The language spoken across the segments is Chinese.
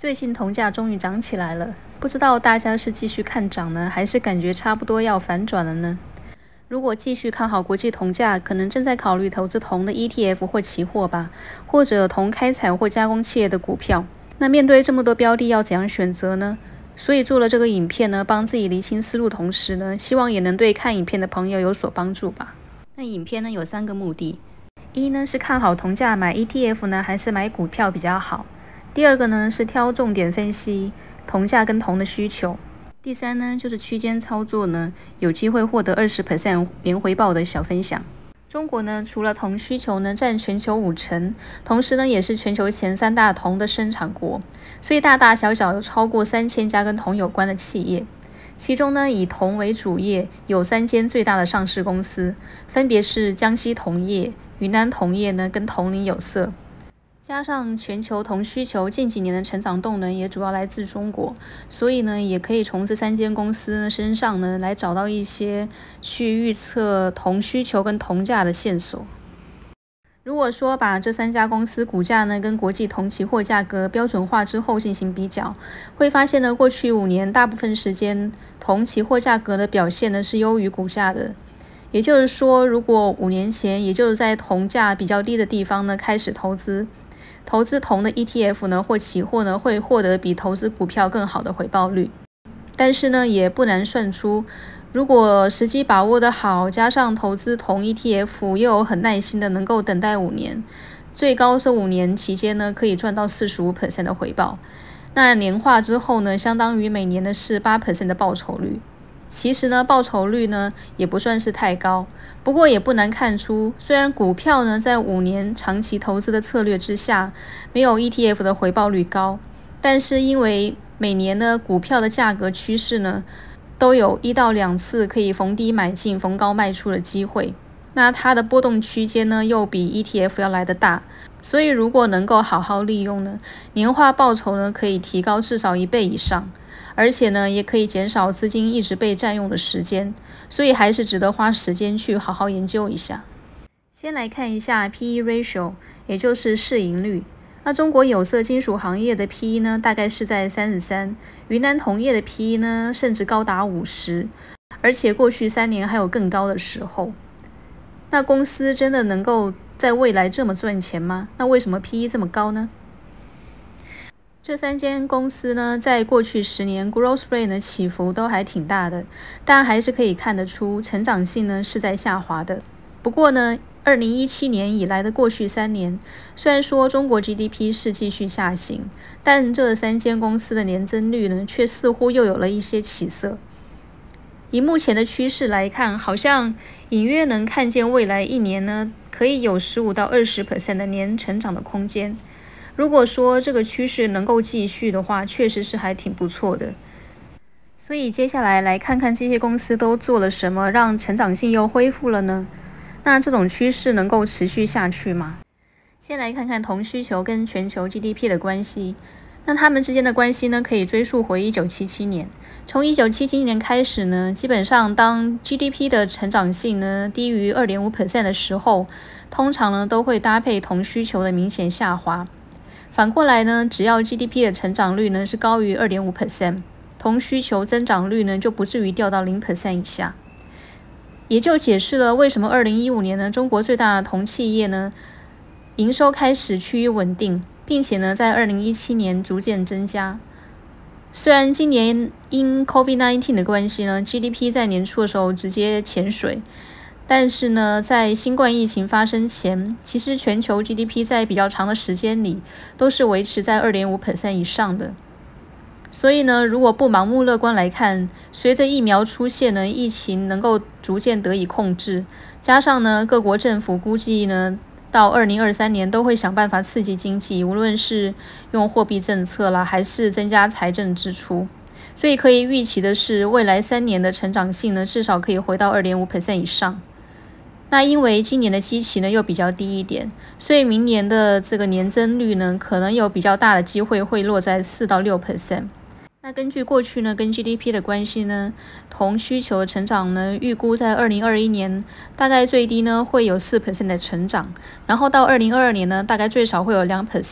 最近铜价终于涨起来了，不知道大家是继续看涨呢，还是感觉差不多要反转了呢？如果继续看好国际铜价，可能正在考虑投资铜的 ETF 或期货吧，或者铜开采或加工企业的股票。那面对这么多标的，要怎样选择呢？所以做了这个影片呢，帮自己厘清思路，同时呢，希望也能对看影片的朋友有所帮助吧。那影片呢有3个目的：一呢是看好铜价买 ETF 呢，还是买股票比较好；第二个呢是挑重点分析铜价跟铜的需求；第3呢就是区间操作呢，有机会获得20% 年回报的小分享。中国呢，除了铜需求呢占全球50%，同时呢也是全球前3大铜的生产国，所以大大小小有超过3000家跟铜有关的企业。其中呢，以铜为主业有3间最大的上市公司，分别是江西铜业、云南铜业呢跟铜陵有色。加上全球铜需求近几年的成长动能也主要来自中国，所以呢，也可以从这3间公司身上呢来找到一些去预测铜需求跟铜价的线索。如果说把这3家公司股价呢跟国际铜期货价格标准化之后进行比较，会发现呢，过去5年大部分时间铜期货价格的表现呢是优于股价的。也就是说，如果5年前，也就是在铜价比较低的地方呢开始投资铜的 ETF 呢或期货呢，会获得比投资股票更好的回报率。但是呢，也不难算出，如果时机把握的好，加上投资铜 ETF 又有很耐心的能够等待5年，最高这5年期间呢，可以赚到45% 的回报。那年化之后呢，相当于每年的是8% 的报酬率。其实呢，报酬率呢也不算是太高，不过也不难看出，虽然股票呢在5年长期投资的策略之下，没有 ETF 的回报率高，但是因为每年呢股票的价格趋势呢都有1到2次可以逢低买进、逢高卖出的机会，那它的波动区间呢又比 ETF 要来得大，所以如果能够好好利用呢，年化报酬呢可以提高至少1倍以上。而且呢，也可以减少资金一直被占用的时间，所以还是值得花时间去好好研究一下。先来看一下 PE ratio， 也就是市盈率。那中国有色金属行业的 PE 呢，大概是在33，云南铜业的 PE 呢，甚至高达50，而且过去3年还有更高的时候。那公司真的能够在未来这么赚钱吗？那为什么 PE 这么高呢？这3间公司呢，在过去10年 growth rate 呢起伏都还挺大的，但还是可以看得出成长性呢是在下滑的。不过呢，2017年以来的过去3年，虽然说中国 GDP 是继续下行，但这3间公司的年增率呢，却似乎又有了一些起色。以目前的趋势来看，好像隐约能看见未来1年呢，可以有15到20% 的年成长的空间。如果说这个趋势能够继续的话，确实是还挺不错的。所以接下来看看这些公司都做了什么，让成长性又恢复了呢？那这种趋势能够持续下去吗？先来看看铜需求跟全球 GDP 的关系。那它们之间的关系呢，可以追溯回1977年。从1977年开始呢，基本上当 GDP 的成长性呢低于 2.5% 的时候，通常呢都会搭配铜需求的明显下滑。反过来呢，只要 GDP 的成长率呢是高于 2.5%， 铜需求增长率呢就不至于掉到 0% 以下。也就解释了为什么2015年呢，中国最大的铜企业呢营收开始趋于稳定，并且呢在2017年逐渐增加。虽然今年因 COVID-19 的关系呢 ，GDP 在年初的时候直接潜水，但是呢，在新冠疫情发生前，其实全球 GDP 在比较长的时间里都是维持在 2.5% 以上的。所以呢，如果不盲目乐观来看，随着疫苗出现呢，疫情能够逐渐得以控制，加上呢，各国政府估计呢，到2023年都会想办法刺激经济，无论是用货币政策啦，还是增加财政支出。所以可以预期的是，未来3年的成长性呢，至少可以回到 2.5% 以上。那因为今年的基期呢又比较低一点，所以明年的这个年增率呢，可能有比较大的机会会落在4到6%。那根据过去呢跟 GDP 的关系呢，铜需求的成长呢，预估在2021年大概最低呢会有4% 的成长，然后到2022年呢大概最少会有2%，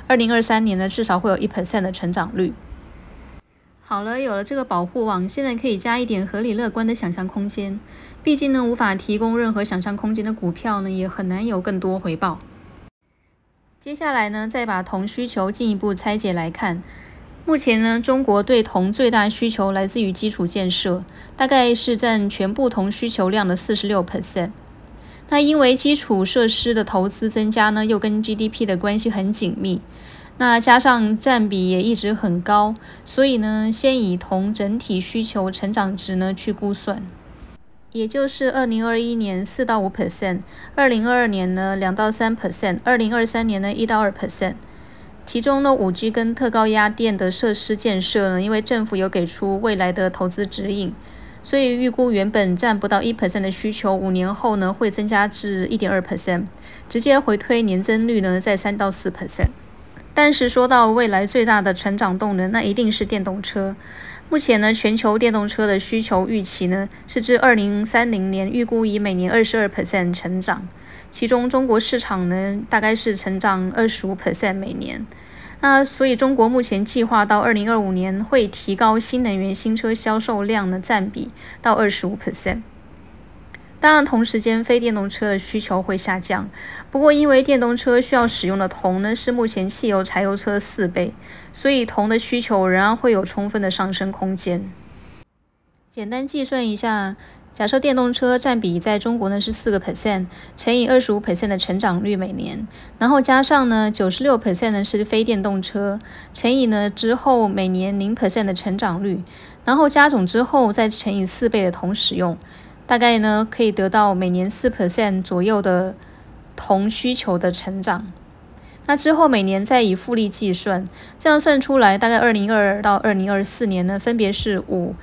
2023年呢至少会有1% 的成长率。好了，有了这个保护网，现在可以加一点合理乐观的想象空间。毕竟呢，无法提供任何想象空间的股票呢，也很难有更多回报。接下来呢，再把铜需求进一步拆解来看。目前呢，中国对铜最大需求来自于基础建设，大概是占全部铜需求量的46%。那因为基础设施的投资增加呢，又跟 GDP 的关系很紧密。那加上占比也一直很高，所以呢，先以铜整体需求成长值呢去估算，也就是2021年4到5%， 2022年呢2到3%， 2023年呢1到2%。其中呢 5G 跟特高压电的设施建设呢，因为政府有给出未来的投资指引，所以预估原本占不到1% 的需求，5年后呢会增加至 1.2%， 直接回推年增率呢在3到4%。但是说到未来最大的成长动能，那一定是电动车。目前呢，全球电动车的需求预期呢，是至2030年预估以每年22% 成长，其中中国市场呢，大概是成长25% 每年。那所以中国目前计划到2025年会提高新能源新车销售量的占比到25%。当然，同时间非电动车的需求会下降，不过因为电动车需要使用的铜呢是目前汽油、柴油车的4倍，所以铜的需求仍然会有充分的上升空间。简单计算一下，假设电动车占比在中国呢是4%，乘以25% 的成长率每年，然后加上呢96% 呢是非电动车，乘以呢之后每年0% 的成长率，然后加总之后再乘以4倍的铜使用。大概呢可以得到每年4% 左右的铜需求的成长。那之后每年再以复利计算，这样算出来大概2022到2024年呢，分别是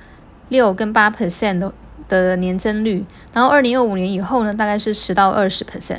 5、6跟8% 的年增率，然后2025年以后呢，大概是10到20%。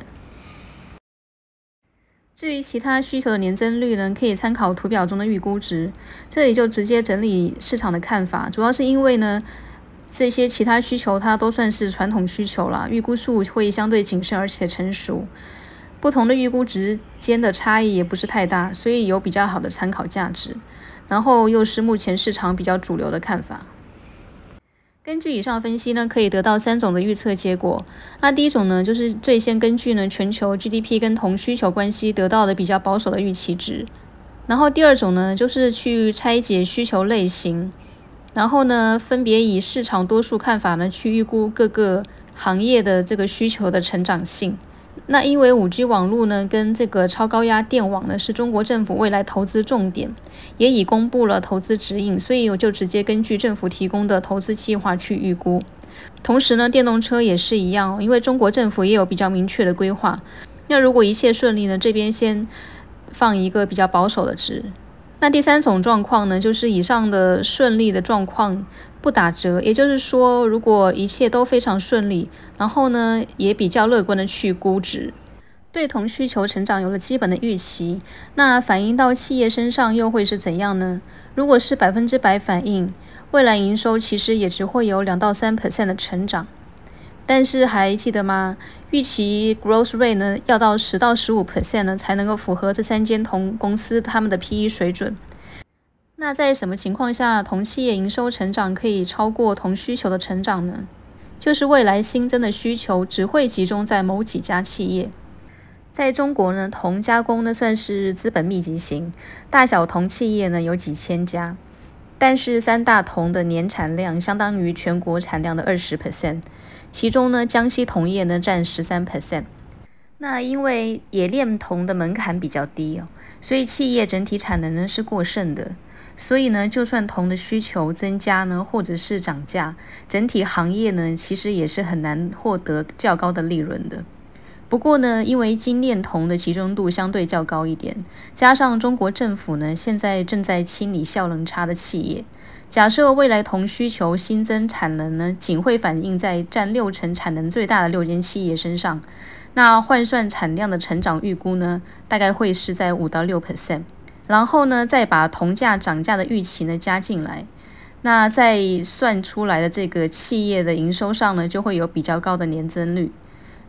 至于其他需求的年增率呢，可以参考图表中的预估值，这里就直接整理市场的看法，主要是因为呢，这些其他需求它都算是传统需求啦，预估数会相对谨慎而且成熟，不同的预估值间的差异也不是太大，所以有比较好的参考价值，然后又是目前市场比较主流的看法。根据以上分析呢，可以得到3种的预测结果。那第一种呢，就是最先根据呢全球 GDP 跟铜需求关系得到的比较保守的预期值，然后第二种呢，就是去拆解需求类型，然后呢，分别以市场多数看法呢去预估各个行业的这个需求的成长性。那因为 5G 网络呢跟这个超高压电网呢是中国政府未来投资重点，也已公布了投资指引，所以我就直接根据政府提供的投资计划去预估。同时呢，电动车也是一样，因为中国政府也有比较明确的规划。那如果一切顺利呢，这边先放一个比较保守的值。那第3种状况呢，就是以上的顺利的状况不打折，也就是说，如果一切都非常顺利，然后呢，也比较乐观的去估值，对铜需求成长有了基本的预期，那反映到企业身上又会是怎样呢？如果是100%反映，未来营收其实也只会有2到3% 的成长。但是还记得吗？预期 growth rate 呢要到10到15% 呢才能够符合这3间铜公司他们的 PE 水准。那在什么情况下铜企业营收成长可以超过铜需求的成长呢？就是未来新增的需求只会集中在某几家企业。在中国呢，铜加工呢算是资本密集型，大小铜企业呢有几千家。但是3大铜的年产量相当于全国产量的20%，其中呢江西铜业呢占13%。那因为冶炼铜的门槛比较低所以企业整体产能呢是过剩的，所以呢就算铜的需求增加呢，或者是涨价，整体行业呢其实也是很难获得较高的利润的。不过呢，因为精炼铜的集中度相对较高一点，加上中国政府呢现在正在清理效能差的企业，假设未来铜需求新增产能呢仅会反映在占60%产能最大的6间企业身上，那换算产量的成长预估呢大概会是在5到6%，然后呢再把铜价涨价的预期呢加进来，那再算出来的这个企业的营收上呢就会有比较高的年增率。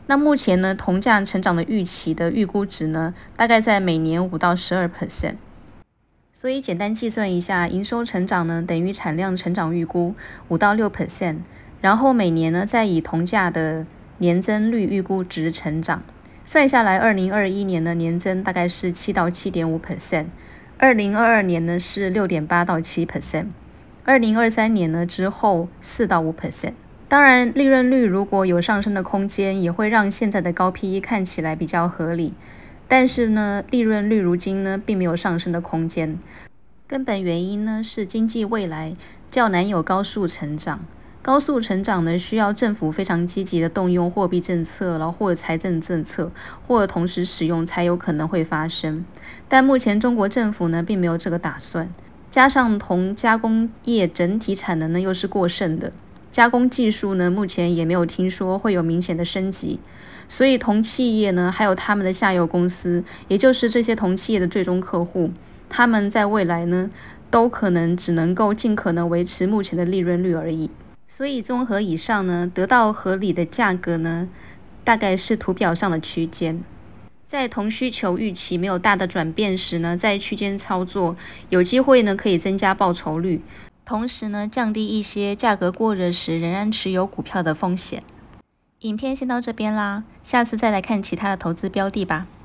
那目前呢，铜价成长的预期的预估值呢，大概在每年5到12%。所以简单计算一下，营收成长呢等于产量成长预估5到6%，然后每年呢再以铜价的年增率预估值成长，算下来，2021年的年增大概是7到7.5%，2022年呢是6.8到7%，2023年呢之后4到5%。当然，利润率如果有上升的空间，也会让现在的高 PE 看起来比较合理。但是呢，利润率如今呢并没有上升的空间，根本原因呢是经济未来较难有高速成长。高速成长呢需要政府非常积极的动用货币政策，然后或者财政政策，或者同时使用才有可能会发生。但目前中国政府呢并没有这个打算，加上铜加工业整体产能呢又是过剩的。加工技术呢，目前也没有听说会有明显的升级，所以铜企业呢，还有他们的下游公司，也就是这些铜企业的最终客户，他们在未来呢，都可能只能够尽可能维持目前的利润率而已。所以综合以上呢，得到合理的价格呢，大概是图表上的区间。在铜需求预期没有大的转变时呢，在区间操作，有机会呢可以增加报酬率。同时呢，降低一些价格过热时仍然持有股票的风险。影片先到这边啦，下次再来看其他的投资标的吧。